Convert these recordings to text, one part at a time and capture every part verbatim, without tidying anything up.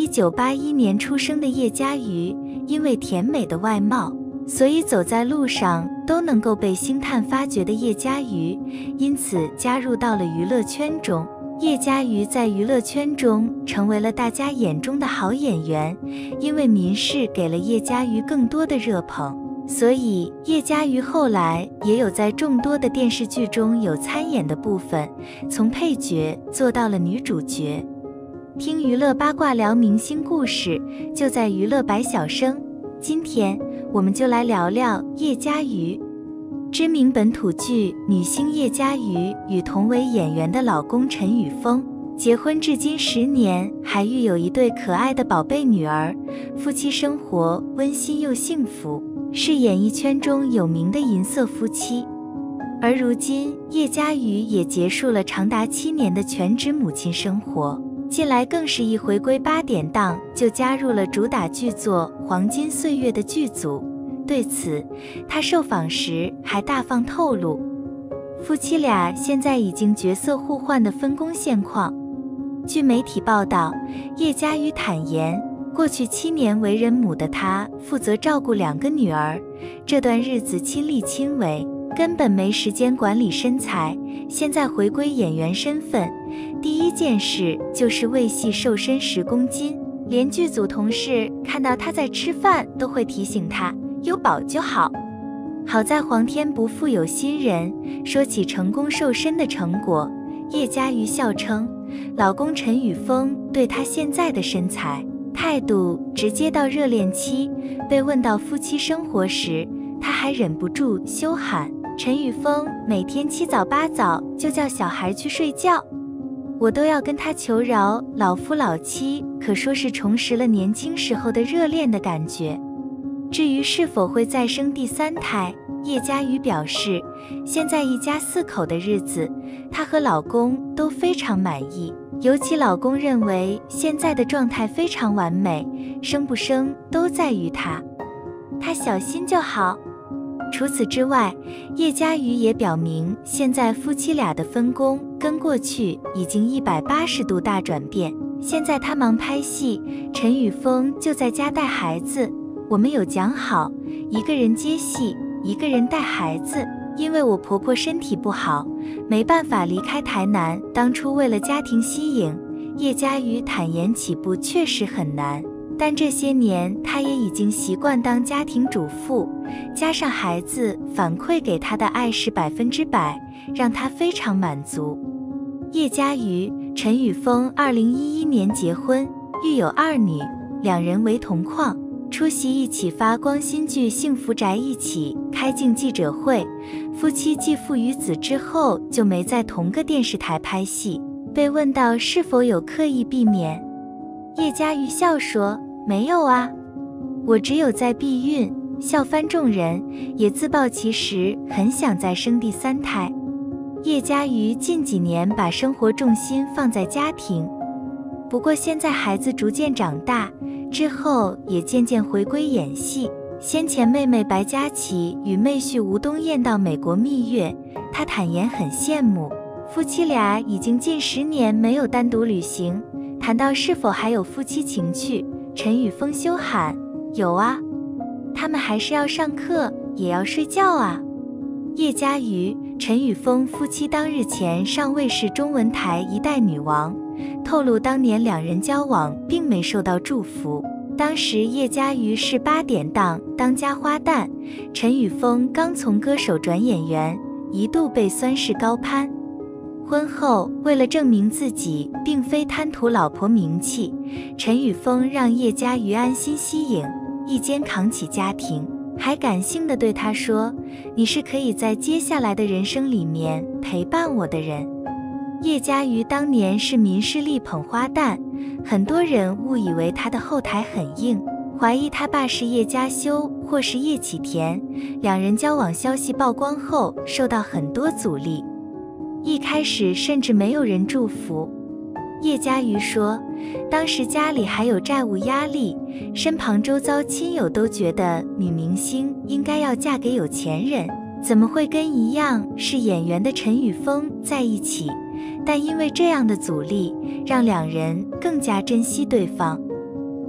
九八一年出生的叶嘉瑜，因为甜美的外貌，所以走在路上都能够被星探发掘的叶嘉瑜，因此加入到了娱乐圈中。叶嘉瑜在娱乐圈中成为了大家眼中的好演员，因为民视给了叶嘉瑜更多的热捧，所以叶嘉瑜后来也有在众多的电视剧中有参演的部分，从配角做到了女主角。听娱乐八卦聊明星故事，就在娱乐百晓生。今天我们就来聊聊叶嘉瑜。知名本土剧女星叶嘉瑜与同为演员的老公陈宇峰结婚至今十年，还育有一对可爱的宝贝女儿，夫妻生活温馨又幸福，是演艺圈中有名的银色夫妻。而如今叶嘉瑜也结束了长达七年的全职母亲生活，近来更是一回归八点档就加入了主打剧作《黄金岁月》的剧组。对此，她受访时还大方透露，夫妻俩现在已经角色互换的分工现况。据媒体报道，叶嘉瑜坦言，过去七年为人母的她负责照顾两个女儿，这段日子亲力亲为，根本没时间管理身材。现在回归演员身份，第一件事就是为戏瘦身十公斤，连剧组同事看到她在吃饭都会提醒她有饱就好。好在皇天不负有心人，说起成功瘦身的成果，叶嘉瑜笑称，老公陈宇峰对她现在的身材态度直接到热恋期。被问到夫妻生活时，她还忍不住羞喊，陈宇峰每天七早八早就叫小孩去睡觉，我都要跟他求饶，老夫老妻可说是重拾了年轻时候的热恋的感觉。至于是否会再生第三胎，叶嘉瑜表示，现在一家四口的日子，她和老公都非常满意，尤其老公认为现在的状态非常完美，生不生都在于她，她小心就好。除此之外，叶嘉瑜也表明，现在夫妻俩的分工跟过去已经一百八十度大转变。现在她忙拍戏，陈宇峰就在家带孩子。我们有讲好，一个人接戏，一个人带孩子。因为我婆婆身体不好，没办法离开台南，当初为了家庭吸引，叶嘉瑜坦言起步确实很难，但这些年她也已经习惯当家庭主妇，加上孩子反馈给她的爱是百分之百，让她非常满足。叶嘉瑜、陈宇峰二零一一年结婚，育有二女，两人为同框。出席一起发光新剧《幸福宅》一起开镜记者会，夫妻继父与子之后就没在同个电视台拍戏。被问到是否有刻意避免，叶嘉瑜笑说，没有啊，我只有在避孕，笑翻众人，也自曝其实很想再生第三胎。叶嘉瑜近几年把生活重心放在家庭，不过现在孩子逐渐长大之后，也渐渐回归演戏。先前妹妹白嘉琪与妹婿吴东艳到美国蜜月，她坦言很羡慕。夫妻俩已经近十年没有单独旅行。谈到是否还有夫妻情趣，陈宇峰羞喊，有啊，他们还是要上课，也要睡觉啊。叶嘉瑜、陈宇峰夫妻当日前上卫视中文台一代女王，透露当年两人交往并没受到祝福。当时叶嘉瑜是八点档当家花旦，陈宇峰刚从歌手转演员，一度被酸是高攀。婚后为了证明自己并非贪图老婆名气，陈宇峰让叶嘉瑜安心息影，一肩扛起家庭，还感性地对她说，你是可以在接下来的人生里面陪伴我的人。叶嘉瑜当年是民视力捧花旦，很多人误以为她的后台很硬，怀疑她爸是叶嘉修或是叶启田。两人交往消息曝光后，受到很多阻力，一开始甚至没有人祝福。叶嘉瑜说，当时家里还有债务压力，身旁周遭亲友都觉得女明星应该要嫁给有钱人，怎么会跟一样是演员的陈宇峰在一起？但因为这样的阻力，让两人更加珍惜对方。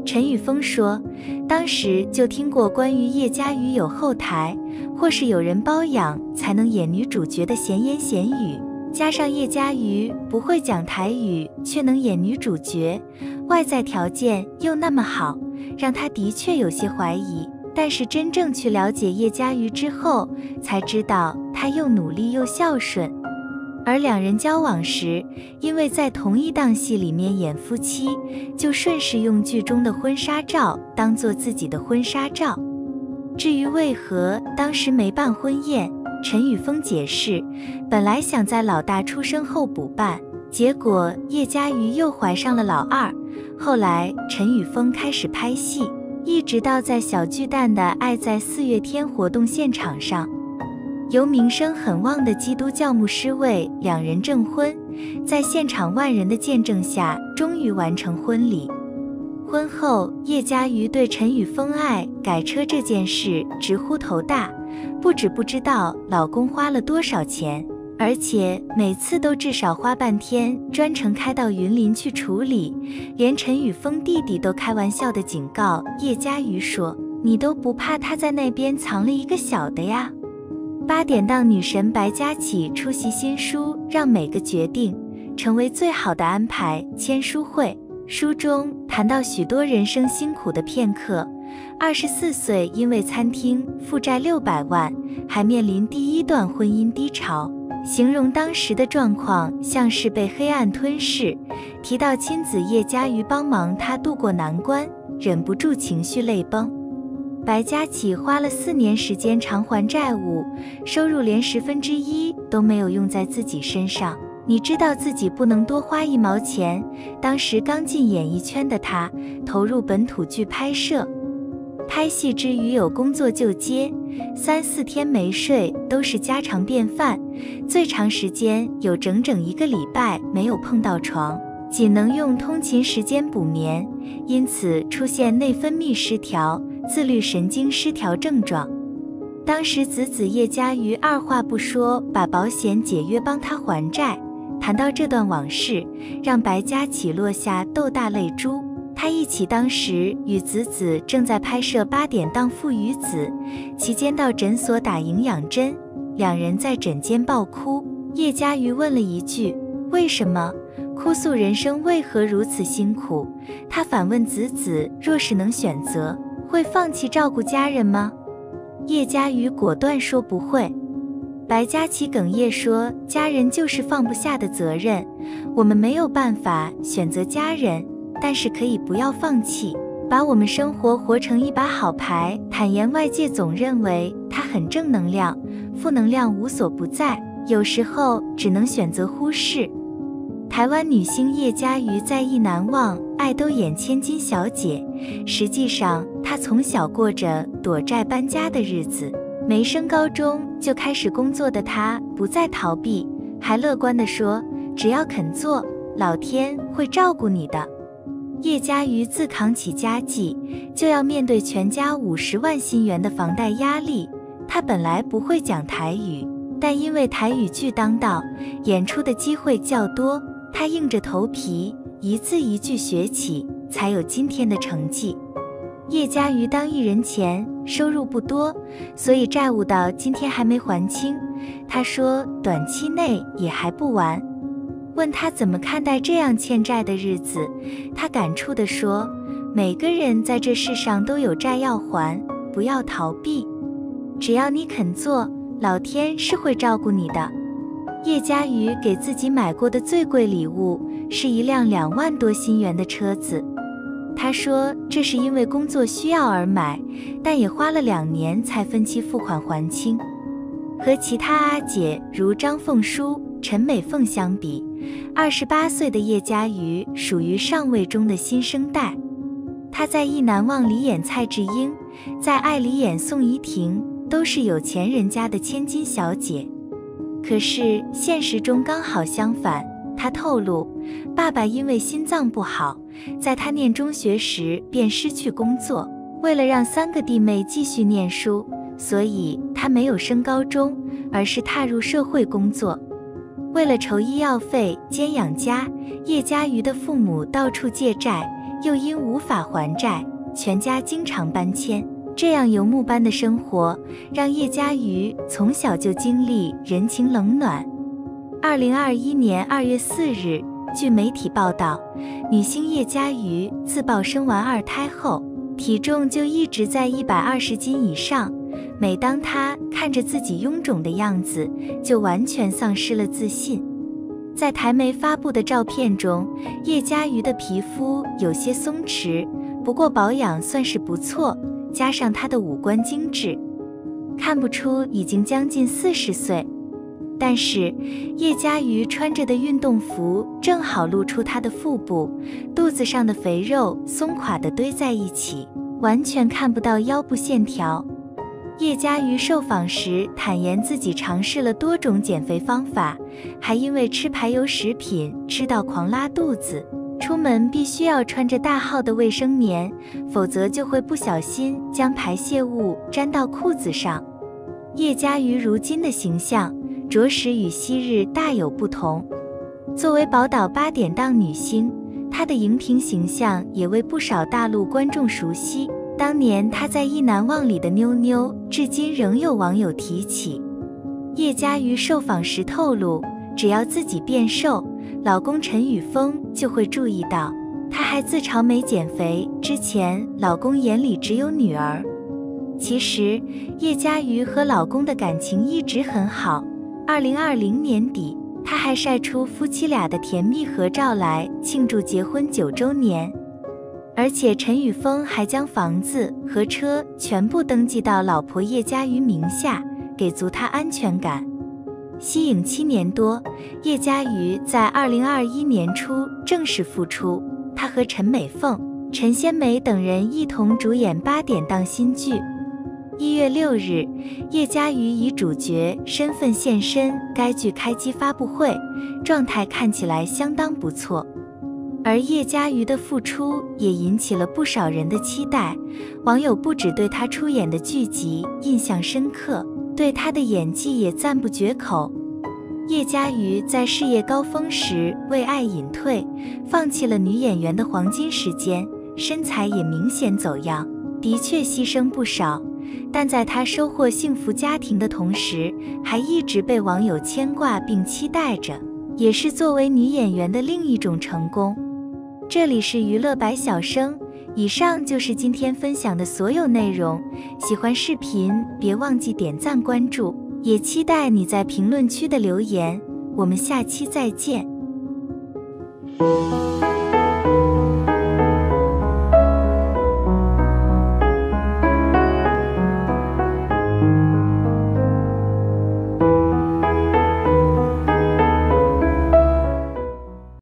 陈宇峰说，当时就听过关于叶嘉瑜有后台，或是有人包养才能演女主角的闲言闲语，加上叶嘉瑜不会讲台语却能演女主角，外在条件又那么好，让他的确有些怀疑。但是真正去了解叶嘉瑜之后，才知道她又努力又孝顺。而两人交往时，因为在同一档戏里面演夫妻，就顺势用剧中的婚纱照当做自己的婚纱照。至于为何当时没办婚宴，陈宇峰解释，本来想在老大出生后补办，结果叶嘉瑜又怀上了老二。后来陈宇峰开始拍戏，一直到在小巨蛋的爱在四月天活动现场上，由名声很旺的基督教牧师为两人证婚，在现场万人的见证下，终于完成婚礼。婚后，叶嘉瑜对陈宇峰爱改车这件事直呼头大，不止不知道老公花了多少钱，而且每次都至少花半天专程开到云林去处理。连陈宇峰弟弟都开玩笑地警告叶嘉瑜说，你都不怕他在那边藏了一个小的呀？八点档女神白嘉琪出席新书让每个决定成为最好的安排签书会，书中谈到许多人生辛苦的片刻。二十四岁因为餐厅负债六百万，还面临第一段婚姻低潮，形容当时的状况像是被黑暗吞噬。提到亲子叶嘉瑜帮忙他度过难关，忍不住情绪泪崩。白嘉琪花了四年时间偿还债务，收入连十分之一都没有用在自己身上。你知道自己不能多花一毛钱。当时刚进演艺圈的他，投入本土剧拍摄，拍戏之余有工作就接，三四天没睡都是家常便饭，最长时间有整整一个礼拜没有碰到床，仅能用通勤时间补眠，因此出现内分泌失调、自律神经失调症状。当时子子叶嘉瑜二话不说把保险解约帮他还债。谈到这段往事，让白嘉琪落下豆大泪珠。他忆起当时与子子正在拍摄八点档父与子，期间到诊所打营养针，两人在诊间爆哭。叶嘉瑜问了一句，为什么？哭诉人生为何如此辛苦。他反问子子，若是能选择，会放弃照顾家人吗？叶嘉瑜果断说不会。白嘉琪哽咽说，家人就是放不下的责任，我们没有办法选择家人，但是可以不要放弃，把我们生活活成一把好牌。坦言外界总认为他很正能量，负能量无所不在，有时候只能选择忽视。台湾女星叶嘉瑜在意难忘爱都演千金小姐，实际上她从小过着躲债搬家的日子，没升高中就开始工作的她不再逃避，还乐观地说，只要肯做，老天会照顾你的。叶嘉瑜自扛起家计，就要面对全家五十万新元的房贷压力。她本来不会讲台语，但因为台语剧当道，演出的机会较多，她硬着头皮一字一句学起，才有今天的成绩。叶嘉瑜当艺人前收入不多，所以债务到今天还没还清。她说短期内也还不完。问她怎么看待这样欠债的日子，她感触地说，每个人在这世上都有债要还，不要逃避，只要你肯做，老天是会照顾你的。叶嘉瑜给自己买过的最贵礼物是一辆两万多新元的车子。她说这是因为工作需要而买，但也花了两年才分期付款还清。和其他阿姐如张凤书、陈美凤相比，二十八岁的叶嘉瑜属于上位中的新生代。她在《意难忘》里演蔡智英，在《爱》里演宋怡婷，都是有钱人家的千金小姐。可是现实中刚好相反，她透露，爸爸因为心脏不好，在她念中学时便失去工作，为了让三个弟妹继续念书，所以她没有升高中，而是踏入社会工作。为了筹医药费兼养家，叶嘉瑜的父母到处借债， 又因无法还债，全家经常搬迁。这样游牧般的生活，让叶嘉瑜从小就经历人情冷暖。二零二一年二月四日，据媒体报道，女星叶嘉瑜自曝生完二胎后，体重就一直在一百二十斤以上。每当她看着自己臃肿的样子，就完全丧失了自信。在台媒发布的照片中，叶嘉瑜的皮肤有些松弛，不过保养算是不错，加上她的五官精致，看不出已经将近四十岁。但是叶嘉瑜穿着的运动服正好露出她的腹部，肚子上的肥肉松垮地堆在一起，完全看不到腰部线条。叶嘉瑜受访时坦言自己尝试了多种减肥方法，还因为吃排油食品吃到狂拉肚子，出门必须要穿着大号的卫生棉，否则就会不小心将排泄物沾到裤子上。叶嘉瑜如今的形象着实与昔日大有不同。作为宝岛八点档女星，她的荧屏形象也为不少大陆观众熟悉。当年她在《意难忘》里的妞妞，至今仍有网友提起。叶嘉瑜受访时透露，只要自己变瘦，老公陈宇峰就会注意到。她还自嘲没减肥之前，老公眼里只有女儿。其实，叶嘉瑜和老公的感情一直很好。二零二零年底，她还晒出夫妻俩的甜蜜合照来庆祝结婚九周年。而且陈宇峰还将房子和车全部登记到老婆叶嘉瑜名下，给足她安全感。息影七年多，叶嘉瑜在二零二一年初正式复出，她和陈美凤、陈仙梅等人一同主演八点档新剧。一月六日，叶嘉瑜以主角身份现身该剧开机发布会，状态看起来相当不错。而叶嘉瑜的复出也引起了不少人的期待，网友不只对她出演的剧集印象深刻，对她的演技也赞不绝口。叶嘉瑜在事业高峰时为爱隐退，放弃了女演员的黄金时间，身材也明显走样，的确牺牲不少。但在她收获幸福家庭的同时，还一直被网友牵挂并期待着，也是作为女演员的另一种成功。这里是娱乐百晓生，以上就是今天分享的所有内容。喜欢视频别忘记点赞关注，也期待你在评论区的留言。我们下期再见。